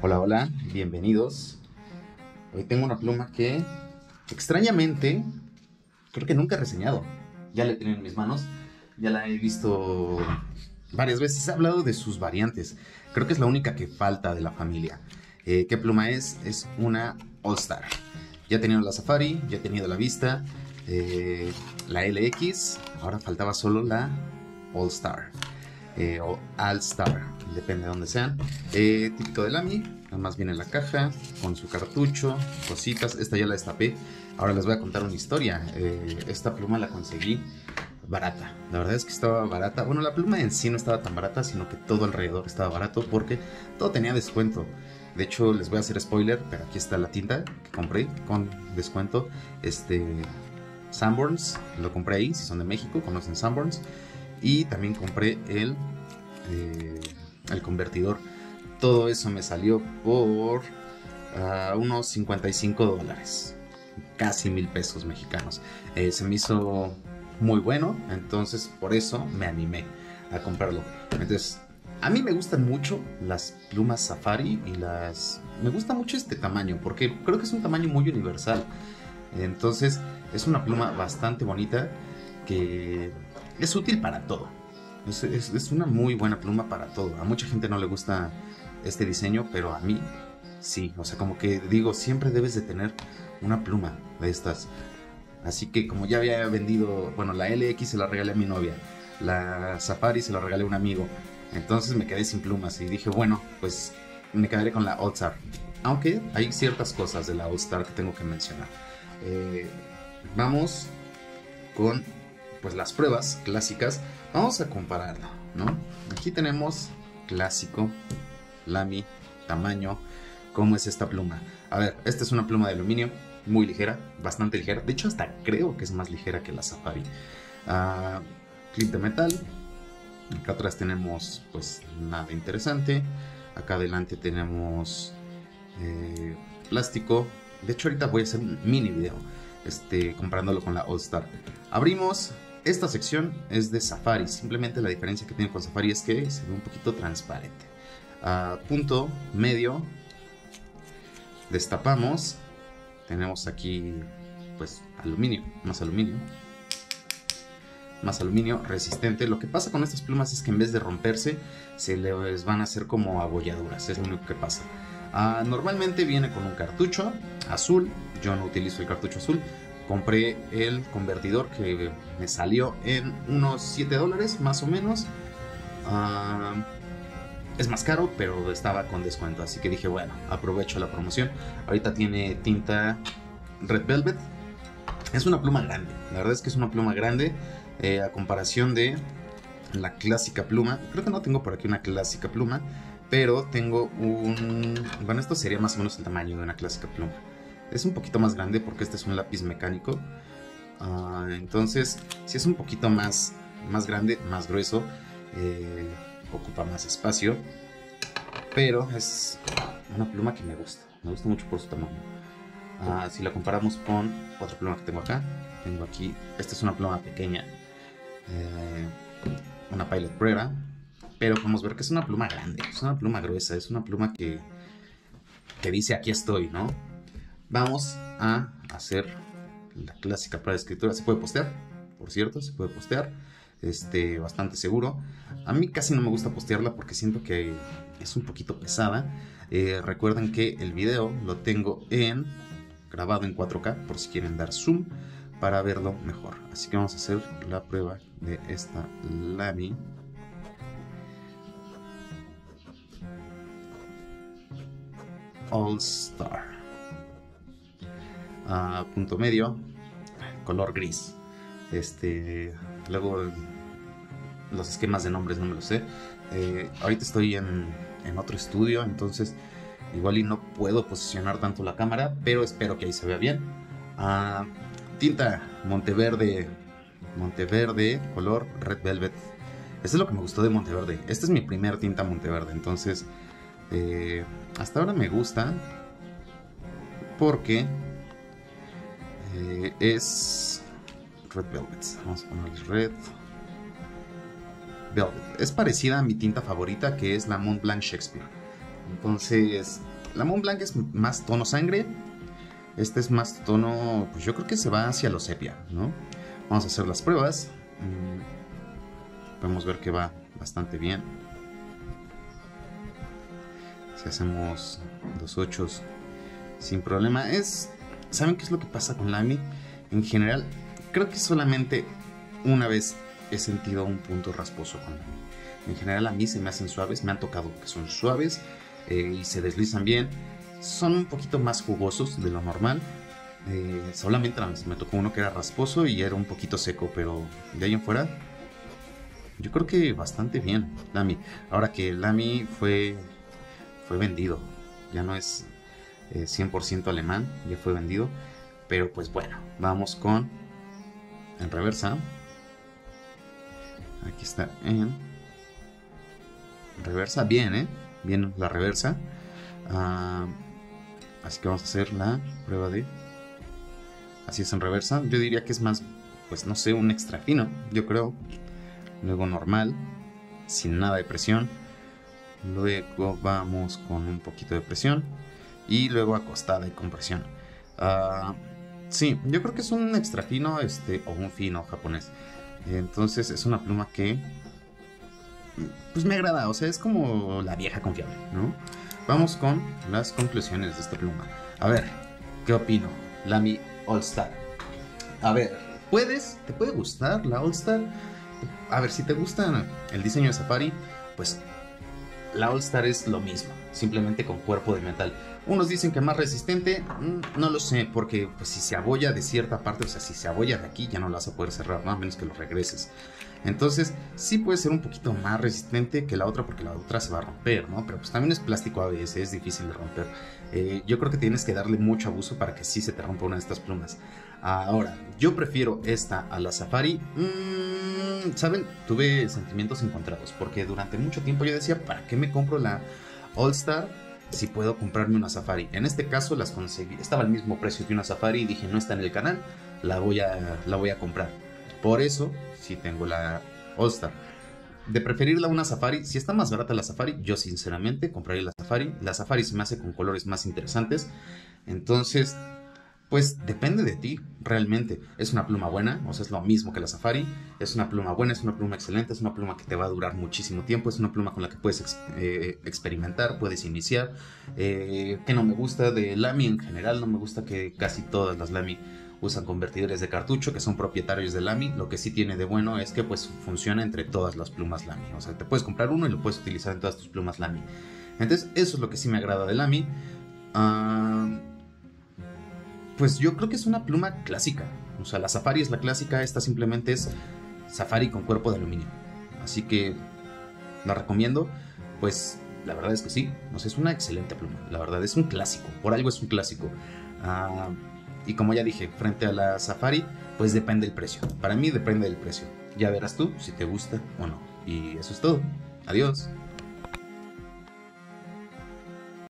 Hola, hola, bienvenidos. Hoy tengo una pluma que extrañamente creo que nunca he reseñado. Ya la tengo en mis manos, ya la he visto varias veces. He hablado de sus variantes. Creo que es la única que falta de la familia. ¿Qué pluma es? Es una All Star. Ya he tenido la Safari, ya he tenido la Vista, la LX. Ahora faltaba solo la All Star. O All Star, depende de dónde sean. Típico del AMI, nada más viene en la caja con su cartucho, cositas. Esta ya la destapé. Ahora les voy a contar una historia. Esta pluma la conseguí barata. La verdad es que estaba barata. Bueno, la pluma en sí no estaba tan barata, sino que todo alrededor estaba barato porque todo tenía descuento. De hecho, les voy a hacer spoiler, pero aquí está la tinta que compré con descuento. Sanborns, lo compré ahí, si son de México, conocen Sanborns. Y también compré el convertidor. Todo eso me salió por unos $55, casi 1,000 pesos mexicanos. Se me hizo muy bueno, entonces por eso me animé a comprarlo. Entonces, a mí me gustan mucho las plumas Safari y me gusta mucho este tamaño porque creo que es un tamaño muy universal. Entonces, es una pluma bastante bonita que es útil para todo. Es una muy buena pluma para todo. A mucha gente no le gusta este diseño, pero a mí sí. O sea, como que digo, siempre debes de tener una pluma de estas. Así que como ya había vendido, bueno, la LX se la regalé a mi novia, la Safari se la regalé a un amigo. Entonces me quedé sin plumas y dije, bueno, pues me quedaré con la All Star. Aunque hay ciertas cosas de la All Star que tengo que mencionar. Vamos con pues las pruebas clásicas. Vamos a compararlo, ¿no? Aquí tenemos clásico, Lamy, tamaño, cómo es esta pluma. A ver, esta es una pluma de aluminio, muy ligera, bastante ligera. De hecho, hasta creo que es más ligera que la Safari. Clip de metal. Acá atrás tenemos, pues, nada interesante. Acá adelante tenemos plástico. De hecho, ahorita voy a hacer un mini video comparándolo con la All Star. Abrimos. Esta sección es de Safari. Simplemente la diferencia que tiene con Safari es que se ve un poquito transparente. Punto medio. Destapamos. Tenemos aquí, pues, aluminio. Más aluminio. Más aluminio resistente. Lo que pasa con estas plumas es que en vez de romperse, se les van a hacer como abolladuras. Es lo único que pasa. Normalmente viene con un cartucho azul. Yo no utilizo el cartucho azul. Compré el convertidor que me salió en unos $7 más o menos. Es más caro, pero estaba con descuento. Así que dije, bueno, aprovecho la promoción. Ahorita tiene tinta Red Velvet. Es una pluma grande. La verdad es que es una pluma grande. A comparación de la clásica pluma. Creo que no tengo por aquí una clásica pluma. Pero tengo un... Bueno, esto sería más o menos el tamaño de una clásica pluma. Es un poquito más grande porque este es un lápiz mecánico. Entonces, si es un poquito más grande, más grueso, ocupa más espacio. Pero es una pluma que me gusta. Me gusta mucho por su tamaño. Si la comparamos con otra pluma que tengo acá. Tengo aquí, esta es una pluma pequeña. Una Pilot Brera. Pero podemos ver que es una pluma grande. Es una pluma gruesa. Es una pluma que dice aquí estoy, ¿no? Vamos a hacer la clásica prueba de escritura. Se puede postear, por cierto, se puede postear. Bastante seguro. A mí casi no me gusta postearla porque siento que es un poquito pesada. Recuerden que el video lo tengo grabado en 4K por si quieren dar zoom para verlo mejor. Así que vamos a hacer la prueba de esta Lamy. All Star. Punto medio, color gris. Luego los esquemas de nombres no me los sé. Ahorita estoy en otro estudio, entonces igual y no puedo posicionar tanto la cámara, pero espero que ahí se vea bien. Tinta Monteverde, color Red Velvet. Esto es lo que me gustó de Monteverde. Esta es mi primer tinta Monteverde, entonces hasta ahora me gusta porque es Red Velvet. Vamos a poner Red Velvet. Es parecida a mi tinta favorita, que es la Mont Blanc Shakespeare. Entonces, la Mont Blanc es más tono sangre. Este es más tono, pues yo creo que se va hacia lo sepia, ¿no? Vamos a hacer las pruebas. Podemos ver que va bastante bien. Si hacemos 2 ochos sin problema. ¿Saben qué es lo que pasa con Lamy? En general, creo que solamente una vez he sentido un punto rasposo con Lamy. En general a mí se me hacen suaves, me han tocado que son suaves y se deslizan bien. Son un poquito más jugosos de lo normal. Solamente me tocó uno que era rasposo y era un poquito seco, pero de ahí en fuera yo creo que bastante bien Lamy. Ahora que Lamy fue vendido, ya no es 100% alemán, ya fue vendido. Pero pues bueno, vamos con en reversa. Aquí está en reversa, bien, bien la reversa. Así que vamos a hacer la prueba de así es en reversa. Yo diría que es más, pues no sé, un extra fino, yo creo. Luego normal, sin nada de presión. Luego vamos con un poquito de presión. Y luego acostada y con presión. Sí, yo creo que es un extra fino, o un fino japonés. Entonces es una pluma que pues me agrada, o sea, es como la vieja confiable, ¿no? Vamos con las conclusiones de esta pluma. A ver, ¿qué opino? Lamy All Star. A ver, ¿te puede gustar la All Star? A ver, si te gusta el diseño de Safari, pues la All Star es lo mismo, simplemente con cuerpo de metal. Unos dicen que más resistente, no lo sé, porque pues si se abolla de cierta parte, o sea, si se abolla de aquí ya no la vas a poder cerrar, ¿no? A menos que lo regreses. Entonces, sí puede ser un poquito más resistente que la otra, porque la otra se va a romper, ¿no? Pero pues también es plástico ABS, es difícil de romper. Yo creo que tienes que darle mucho abuso para que sí se te rompa una de estas plumas. Ahora, yo prefiero esta a la Safari. ¿Saben? Tuve sentimientos encontrados, porque durante mucho tiempo yo decía, ¿para qué me compro la All Star si puedo comprarme una Safari? En este caso las conseguí, estaba al mismo precio que una Safari y dije, no está en el canal, la voy a comprar. Por eso, sí tengo la All Star. De preferirla a una Safari, si está más barata la Safari, yo sinceramente compraría la Safari. La Safari se me hace con colores más interesantes. Entonces, pues depende de ti, realmente. Es una pluma buena, o sea, es lo mismo que la Safari. Es una pluma buena, es una pluma excelente, es una pluma que te va a durar muchísimo tiempo. Es una pluma con la que puedes experimentar, puedes iniciar. Que no me gusta de Lamy en general, no me gusta que casi todas las Lamy usan convertidores de cartucho que son propietarios de Lamy. Lo que sí tiene de bueno es que pues funciona entre todas las plumas Lamy. O sea, te puedes comprar uno y lo puedes utilizar en todas tus plumas Lamy. Entonces, eso es lo que sí me agrada de Lamy. Pues yo creo que es una pluma clásica. O sea, la Safari es la clásica, esta simplemente es Safari con cuerpo de aluminio. Así que la recomiendo. Pues la verdad es que sí. O sea, es una excelente pluma. La verdad es un clásico. Por algo es un clásico. Y como ya dije, frente a la Safari, pues depende del precio. Para mí depende del precio. Ya verás tú si te gusta o no. Y eso es todo. Adiós.